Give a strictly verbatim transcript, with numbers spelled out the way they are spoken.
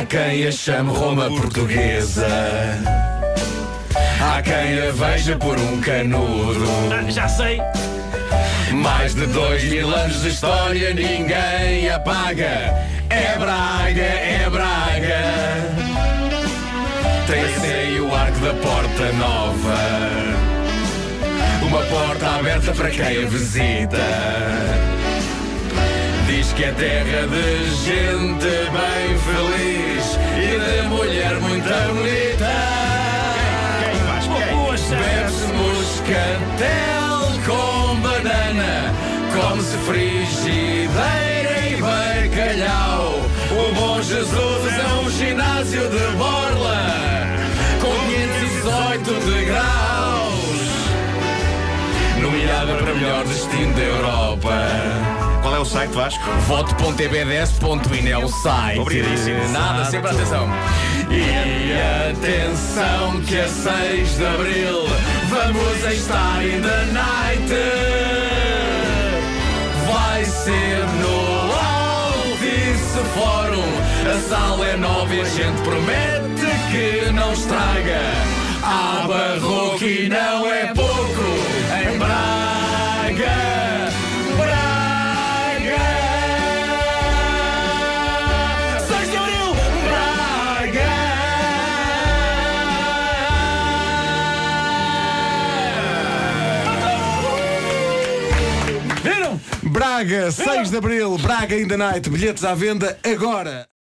quem a chame Roma portuguesa, há quem a veja por um canudo. Ah, já sei. Mais de dois mil anos de história ninguém apaga. É Braga, é Braga. Tem a Sé e o Arco da Porta Nova, uma porta aberta para quem a visita. Diz que é terra de gente bem feliz e de mulher muito bonita. Quem faz? Quem? Bebe-se moscatel com banana, come-se frigideira e bacalhau. O Bom Jesus é um ginásio de borla com quinhentos e dezoito degraus, nomeada para melhor destino da Europa. Qual é o site, Vasco? voto ponto e b d s ponto in é o site. Obrigadíssimo. Nada, sempre atenção. E atenção que a seis de Abril vamos estar in the night. Vai ser no Altice Fórum. A sala é nova e a gente promete que não estraga. Há barroco e não é pouco em Braga. Braga, seis de Abril, Braga. Viram? Braga, seis de Abril, Braga in the Night. Bilhetes à venda agora.